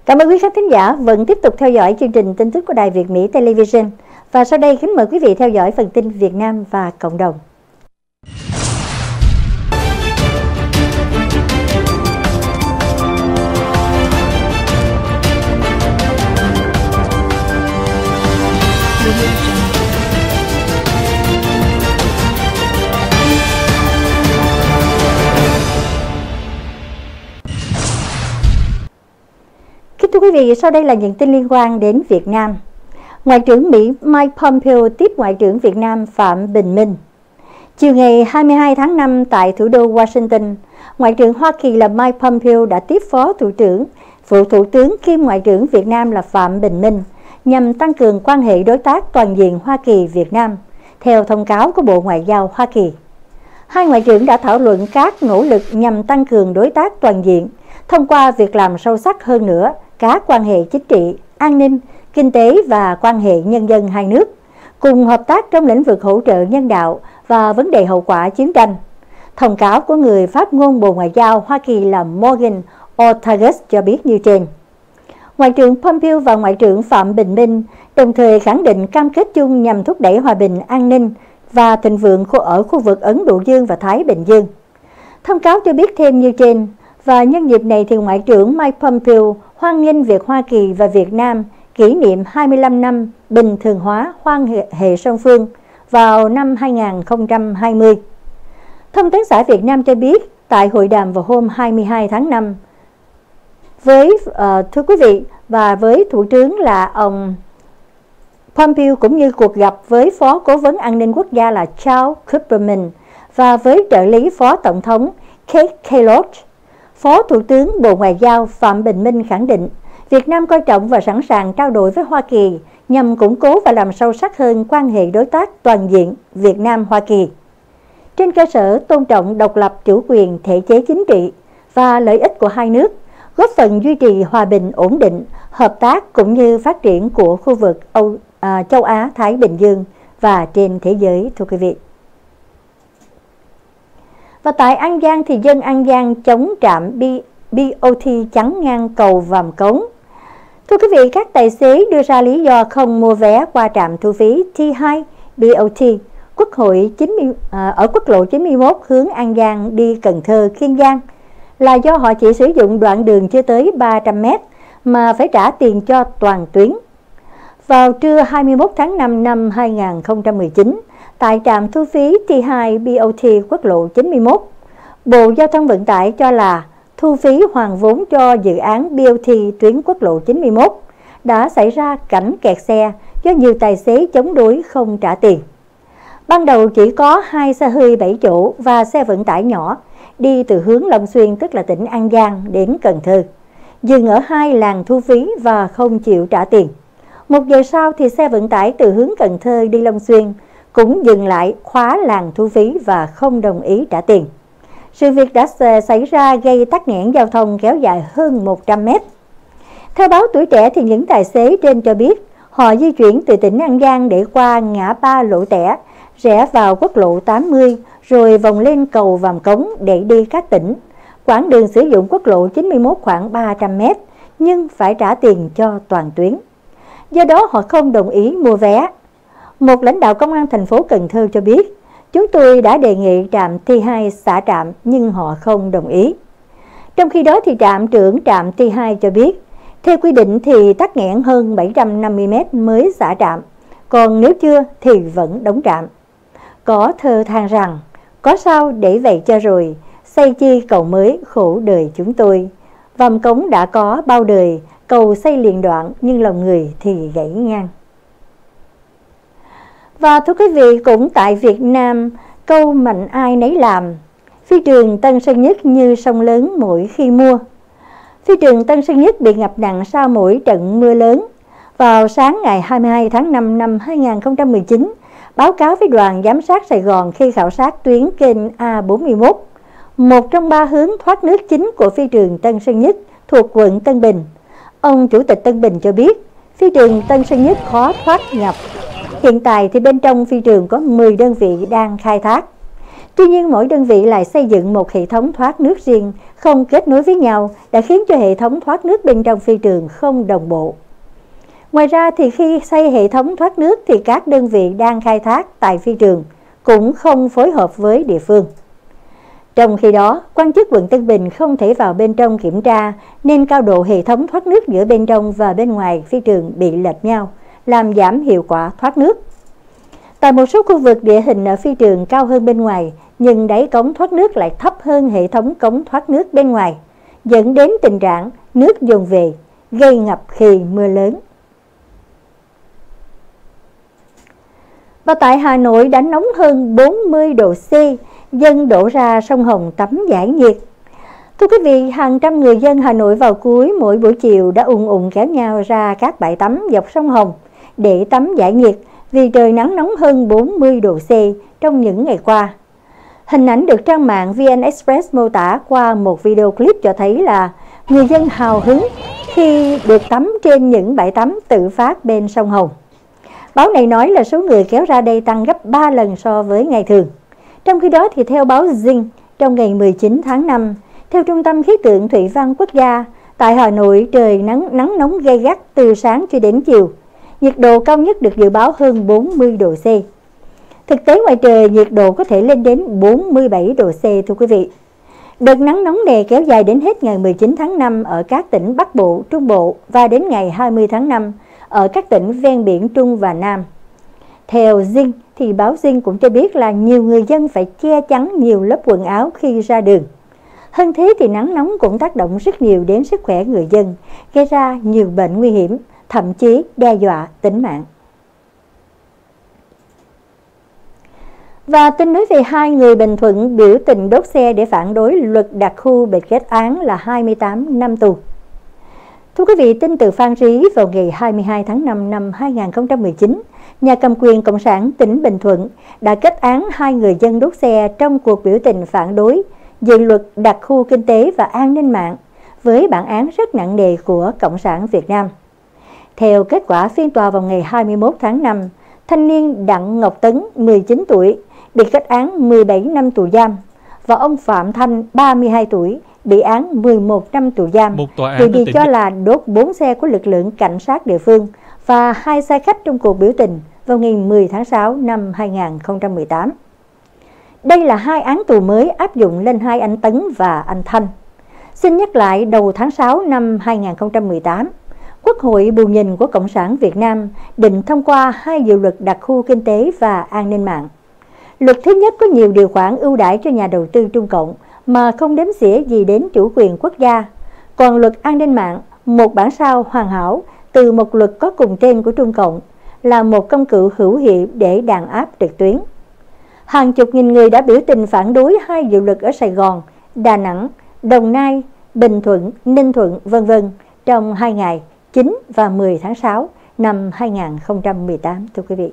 Cảm ơn quý khán thính giả vẫn tiếp tục theo dõi chương trình tin tức của Đài Việt Mỹ Television. Và sau đây kính mời quý vị theo dõi phần tin Việt Nam và cộng đồng. Thưa quý vị, sau đây là những tin liên quan đến Việt Nam. Ngoại trưởng Mỹ Mike Pompeo tiếp Ngoại trưởng Việt Nam Phạm Bình Minh. Chiều ngày 22 tháng 5 tại thủ đô Washington, Ngoại trưởng Hoa Kỳ là Mike Pompeo đã tiếp Phó Thủ tướng kiêm Ngoại trưởng Việt Nam là Phạm Bình Minh nhằm tăng cường quan hệ đối tác toàn diện Hoa Kỳ-Việt Nam, theo thông cáo của Bộ Ngoại giao Hoa Kỳ. Hai ngoại trưởng đã thảo luận các nỗ lực nhằm tăng cường đối tác toàn diện thông qua việc làm sâu sắc hơn nữa các quan hệ chính trị, an ninh, kinh tế và quan hệ nhân dân hai nước, cùng hợp tác trong lĩnh vực hỗ trợ nhân đạo và vấn đề hậu quả chiến tranh. Thông cáo của người phát ngôn Bộ Ngoại giao Hoa Kỳ là Morgan Ortagus cho biết như trên. Ngoại trưởng Pompeo và Ngoại trưởng Phạm Bình Minh đồng thời khẳng định cam kết chung nhằm thúc đẩy hòa bình, an ninh và thịnh vượng ở khu vực Ấn Độ Dương và Thái Bình Dương. Thông cáo cho biết thêm như trên, và nhân dịp này thì Ngoại trưởng Mike Pompeo hoan nghênh việc Hoa Kỳ và Việt Nam kỷ niệm 25 năm bình thường hóa quan hệ song phương vào năm 2020. Thông tấn xã Việt Nam cho biết tại hội đàm vào hôm 22 tháng 5 với thưa quý vị và với Thủ tướng là ông Pompeo, cũng như cuộc gặp với Phó Cố vấn An ninh Quốc gia là Charles Kupperman và với trợ lý Phó Tổng thống Keith Kellogg. Phó Thủ tướng Bộ Ngoại giao Phạm Bình Minh khẳng định Việt Nam coi trọng và sẵn sàng trao đổi với Hoa Kỳ nhằm củng cố và làm sâu sắc hơn quan hệ đối tác toàn diện Việt Nam-Hoa Kỳ. Trên cơ sở tôn trọng độc lập, chủ quyền, thể chế chính trị và lợi ích của hai nước, góp phần duy trì hòa bình, ổn định, hợp tác cũng như phát triển của khu vực châu Á-Thái Bình Dương và trên thế giới, thưa quý vị. Và tại An Giang thì dân An Giang chống trạm BOT chắn ngang cầu Vàm Cống. Thưa quý vị, các tài xế đưa ra lý do không mua vé qua trạm thu phí T2 BOT ở quốc lộ 91 hướng An Giang đi Cần Thơ, Kiên Giang là do họ chỉ sử dụng đoạn đường chưa tới 300 m mà phải trả tiền cho toàn tuyến. Vào trưa 21 tháng 5 năm 2019, tại trạm thu phí T2 BOT quốc lộ 91, Bộ Giao thông Vận tải cho là thu phí hoàn vốn cho dự án BOT tuyến quốc lộ 91 đã xảy ra cảnh kẹt xe do nhiều tài xế chống đối không trả tiền. Ban đầu chỉ có 2 xe hơi 7 chỗ và xe vận tải nhỏ đi từ hướng Long Xuyên, tức là tỉnh An Giang, đến Cần Thơ, dừng ở 2 làn thu phí và không chịu trả tiền. 1 giờ sau thì xe vận tải từ hướng Cần Thơ đi Long Xuyên cũng dừng lại khóa làn thu phí và không đồng ý trả tiền. Sự việc đã xảy ra gây tắc nghẽn giao thông kéo dài hơn 100 m. Theo báo Tuổi Trẻ thì những tài xế trên cho biết họ di chuyển từ tỉnh An Giang để qua ngã ba Lỗ Tẻ, rẽ vào quốc lộ 80 rồi vòng lên cầu Vàm Cống để đi các tỉnh. Quãng đường sử dụng quốc lộ 91 khoảng 300 m nhưng phải trả tiền cho toàn tuyến. Do đó họ không đồng ý mua vé. Một lãnh đạo công an thành phố Cần Thơ cho biết, chúng tôi đã đề nghị trạm T2 xả trạm nhưng họ không đồng ý. Trong khi đó thì trạm trưởng trạm T2 cho biết, theo quy định thì tắc nghẽn hơn 750 m mới xả trạm, còn nếu chưa thì vẫn đóng trạm. Có thơ than rằng, có sao để vậy cho rồi, xây chi cầu mới khổ đời chúng tôi. Vàm Cống đã có bao đời, cầu xây liền đoạn nhưng lòng người thì gãy ngang. Và thưa quý vị, cũng tại Việt Nam, câu mạnh ai nấy làm. Phi trường Tân Sơn Nhất như sông lớn mỗi khi mưa. Phi trường Tân Sơn Nhất bị ngập nặng sau mỗi trận mưa lớn. Vào sáng ngày 22 tháng 5 năm 2019, báo cáo với đoàn giám sát Sài Gòn khi khảo sát tuyến kênh A41, một trong 3 hướng thoát nước chính của phi trường Tân Sơn Nhất thuộc quận Tân Bình. Ông Chủ tịch Tân Bình cho biết, phi trường Tân Sơn Nhất khó thoát ngập. Hiện tại thì bên trong phi trường có 10 đơn vị đang khai thác. Tuy nhiên, mỗi đơn vị lại xây dựng một hệ thống thoát nước riêng, không kết nối với nhau, đã khiến cho hệ thống thoát nước bên trong phi trường không đồng bộ. Ngoài ra thì khi xây hệ thống thoát nước thì các đơn vị đang khai thác tại phi trường cũng không phối hợp với địa phương. Trong khi đó, quan chức quận Tân Bình không thể vào bên trong kiểm tra nên cao độ hệ thống thoát nước giữa bên trong và bên ngoài phi trường bị lệch nhau, làm giảm hiệu quả thoát nước. Tại một số khu vực, địa hình ở phi trường cao hơn bên ngoài, nhưng đáy cống thoát nước lại thấp hơn hệ thống cống thoát nước bên ngoài, dẫn đến tình trạng nước dồn về, gây ngập khi mưa lớn. Và tại Hà Nội đã nóng hơn 40 độ C, dân đổ ra sông Hồng tắm giải nhiệt. Thưa quý vị, hàng trăm người dân Hà Nội vào cuối mỗi buổi chiều đã ùn kéo nhau ra các bãi tắm dọc sông Hồng để tắm giải nhiệt vì trời nắng nóng hơn 40 độ C trong những ngày qua. Hình ảnh được trang mạng VN Express mô tả qua một video clip cho thấy là người dân hào hứng khi được tắm trên những bãi tắm tự phát bên sông Hồng. Báo này nói là số người kéo ra đây tăng gấp 3 lần so với ngày thường. Trong khi đó thì theo báo Dinh, trong ngày 19 tháng 5, theo Trung tâm Khí tượng Thủy văn Quốc gia, tại Hà Nội trời nắng nóng gay gắt từ sáng cho đến chiều. Nhiệt độ cao nhất được dự báo hơn 40 độ C. Thực tế ngoài trời nhiệt độ có thể lên đến 47 độ C thưa quý vị. Đợt nắng nóng này kéo dài đến hết ngày 19 tháng 5 ở các tỉnh Bắc Bộ, Trung Bộ và đến ngày 20 tháng 5 ở các tỉnh ven biển Trung và Nam. Theo Dinh thì báo Dinh cũng cho biết là nhiều người dân phải che chắn nhiều lớp quần áo khi ra đường. Hơn thế thì nắng nóng cũng tác động rất nhiều đến sức khỏe người dân, gây ra nhiều bệnh nguy hiểm, thậm chí đe dọa tính mạng. Và tin nói về hai người Bình Thuận biểu tình đốt xe để phản đối luật đặc khu bị kết án là 28 năm tù. Thưa quý vị, tin từ Phan Rí vào ngày 22 tháng 5 năm 2019, nhà cầm quyền Cộng sản tỉnh Bình Thuận đã kết án hai người dân đốt xe trong cuộc biểu tình phản đối dự luật đặc khu kinh tế và an ninh mạng với bản án rất nặng nề của Cộng sản Việt Nam. Theo kết quả phiên tòa vào ngày 21 tháng 5, thanh niên Đặng Ngọc Tấn, 19 tuổi, bị kết án 17 năm tù giam và ông Phạm Thanh, 32 tuổi, bị án 11 năm tù giam vì bị cho là đốt 4 xe của lực lượng cảnh sát địa phương và 2 xe khách trong cuộc biểu tình vào ngày 10 tháng 6 năm 2018. Đây là 2 án tù mới áp dụng lên hai anh Tấn và anh Thanh. Xin nhắc lại, đầu tháng 6 năm 2018, Quốc hội bù nhìn của Cộng sản Việt Nam định thông qua 2 dự luật đặc khu kinh tế và an ninh mạng. Luật thứ nhất có nhiều điều khoản ưu đãi cho nhà đầu tư Trung Cộng mà không đếm xỉa gì đến chủ quyền quốc gia. Còn luật an ninh mạng, một bản sao hoàn hảo từ một luật có cùng tên của Trung Cộng, là một công cụ hữu hiệu để đàn áp trực tuyến. Hàng chục nghìn người đã biểu tình phản đối 2 dự luật ở Sài Gòn, Đà Nẵng, Đồng Nai, Bình Thuận, Ninh Thuận, v.v. trong 2 ngày 9 và 10 tháng 6 năm 2018, thưa quý vị.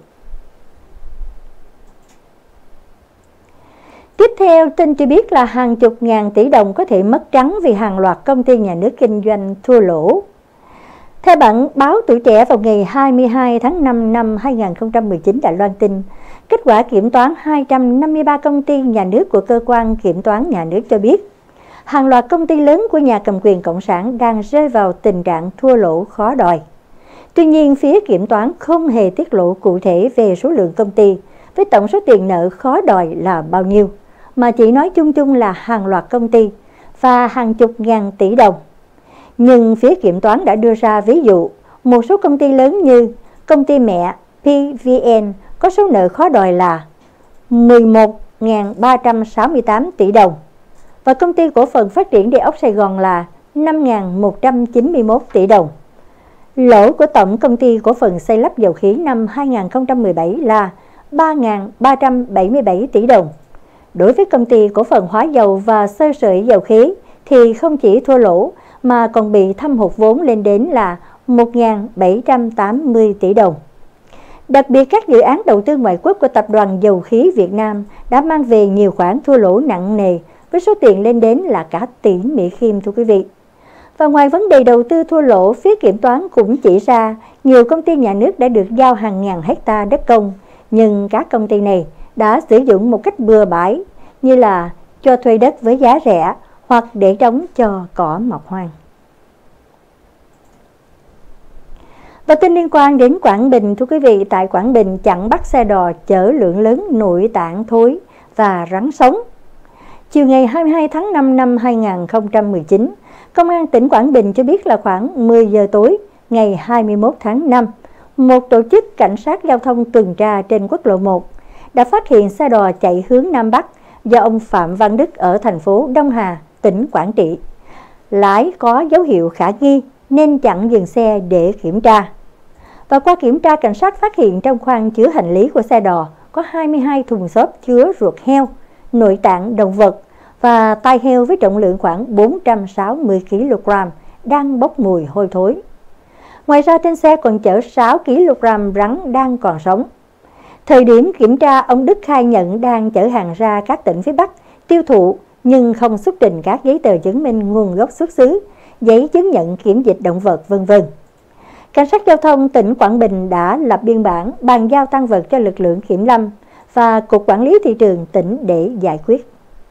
Tiếp theo, tin cho biết là hàng chục ngàn tỷ đồng có thể mất trắng vì hàng loạt công ty nhà nước kinh doanh thua lỗ. Theo bản báo Tuổi Trẻ vào ngày 22 tháng 5 năm 2019 đã loan tin, kết quả kiểm toán 253 công ty nhà nước của Cơ quan Kiểm toán Nhà nước cho biết, hàng loạt công ty lớn của nhà cầm quyền Cộng sản đang rơi vào tình trạng thua lỗ khó đòi. Tuy nhiên, phía kiểm toán không hề tiết lộ cụ thể về số lượng công ty với tổng số tiền nợ khó đòi là bao nhiêu, mà chỉ nói chung chung là hàng loạt công ty và hàng chục ngàn tỷ đồng. Nhưng phía kiểm toán đã đưa ra ví dụ, một số công ty lớn như công ty mẹ PVN có số nợ khó đòi là 11.368 tỷ đồng và công ty cổ phần phát triển địa ốc Sài Gòn là 5.191 tỷ đồng. Lỗ của tổng công ty cổ phần xây lắp dầu khí năm 2017 là 3.377 tỷ đồng. Đối với công ty cổ phần hóa dầu và xơ sợi dầu khí thì không chỉ thua lỗ mà còn bị thâm hụt vốn lên đến là 1.780 tỷ đồng. Đặc biệt, các dự án đầu tư ngoại quốc của Tập đoàn Dầu khí Việt Nam đã mang về nhiều khoản thua lỗ nặng nề với số tiền lên đến là cả tỷ Mỹ Kim, thưa quý vị. Và ngoài vấn đề đầu tư thua lỗ, phía kiểm toán cũng chỉ ra nhiều công ty nhà nước đã được giao hàng ngàn hecta đất công, nhưng các công ty này đã sử dụng một cách bừa bãi, như là cho thuê đất với giá rẻ hoặc để trống cho cỏ mọc hoang. Và tin liên quan đến Quảng Bình, thưa quý vị, tại Quảng Bình chặn bắt xe đò chở lượng lớn nội tạng thối và rắn sống. Chiều ngày 22 tháng 5 năm 2019, Công an tỉnh Quảng Bình cho biết là khoảng 10 giờ tối ngày 21 tháng 5, một tổ chức cảnh sát giao thông tuần tra trên quốc lộ 1 đã phát hiện xe đò chạy hướng Nam Bắc do ông Phạm Văn Đức ở thành phố Đông Hà, tỉnh Quảng Trị. Lái có dấu hiệu khả nghi nên chặn dừng xe để kiểm tra. Và qua kiểm tra, cảnh sát phát hiện trong khoang chứa hành lý của xe đò có 22 thùng xốp chứa ruột heo, nội tạng động vật và tai heo với trọng lượng khoảng 460 kg đang bốc mùi hôi thối. Ngoài ra trên xe còn chở 6 kg rắn đang còn sống. Thời điểm kiểm tra, ông Đức khai nhận đang chở hàng ra các tỉnh phía Bắc tiêu thụ nhưng không xuất trình các giấy tờ chứng minh nguồn gốc xuất xứ, giấy chứng nhận kiểm dịch động vật v.v. Cảnh sát giao thông tỉnh Quảng Bình đã lập biên bản bàn giao tang vật cho lực lượng kiểm lâm và Cục Quản lý Thị trường tỉnh để giải quyết.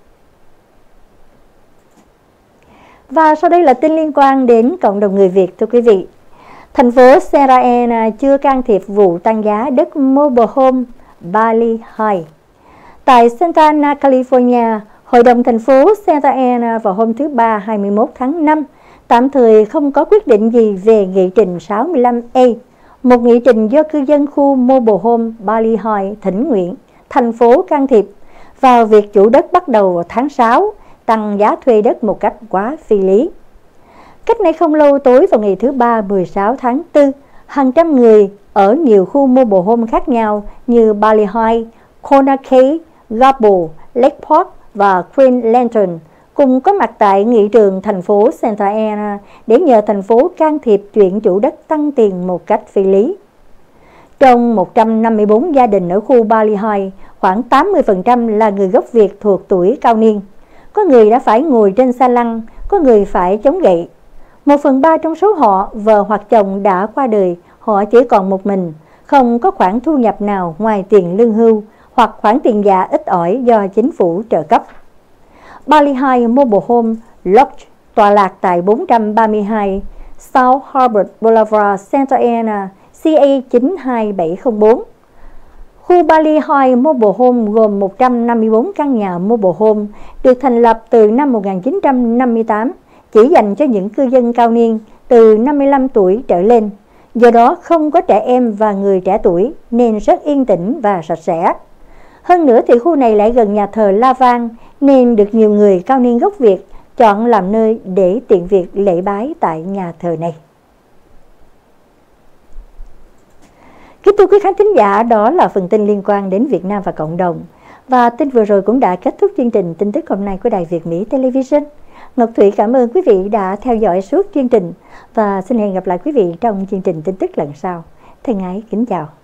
Và sau đây là tin liên quan đến cộng đồng người Việt, thưa quý vị. Thành phố Santa Ana chưa can thiệp vụ tăng giá đất mobile home Bali High. Tại Santa Ana, California, Hội đồng thành phố Santa Ana vào hôm thứ Ba 21 tháng 5 tạm thời không có quyết định gì về nghị trình 65A, một nghị trình do cư dân khu mobile home Bali High thỉnh nguyện thành phố can thiệp vào việc chủ đất bắt đầu vào tháng 6 tăng giá thuê đất một cách quá phi lý. Cách này không lâu, tối vào ngày thứ Ba 16 tháng 4, hàng trăm người ở nhiều khu mobile home khác nhau như Bali High, Kona Cay, Gable, Lake Park và Green Lantern cùng có mặt tại nghị trường thành phố Santa Ana để nhờ thành phố can thiệp chuyện chủ đất tăng tiền một cách phi lý. Trong 154 gia đình ở khu Bali High, khoảng 80% là người gốc Việt thuộc tuổi cao niên. Có người đã phải ngồi trên xa lăng, có người phải chống gậy. 1/3 trong số họ, vợ hoặc chồng đã qua đời, họ chỉ còn một mình, không có khoản thu nhập nào ngoài tiền lương hưu hoặc khoản tiền già ít ỏi do chính phủ trợ cấp. Bali High Mobile Home Lodge tọa lạc tại 432 South Harbor Boulevard, Santa Ana, CA 92704. Khu Bali High Mobile Home gồm 154 căn nhà mobile home được thành lập từ năm 1958, chỉ dành cho những cư dân cao niên từ 55 tuổi trở lên. Do đó không có trẻ em và người trẻ tuổi nên rất yên tĩnh và sạch sẽ. Hơn nữa thì khu này lại gần nhà thờ La Vang nên được nhiều người cao niên gốc Việt chọn làm nơi để tiện việc lễ bái tại nhà thờ này. Kính thưa quý khán thính giả, đó là phần tin liên quan đến Việt Nam và cộng đồng. Và tin vừa rồi cũng đã kết thúc chương trình tin tức hôm nay của Đài Việt Mỹ Television. Ngọc Thủy cảm ơn quý vị đã theo dõi suốt chương trình và xin hẹn gặp lại quý vị trong chương trình tin tức lần sau. Thân ái kính chào.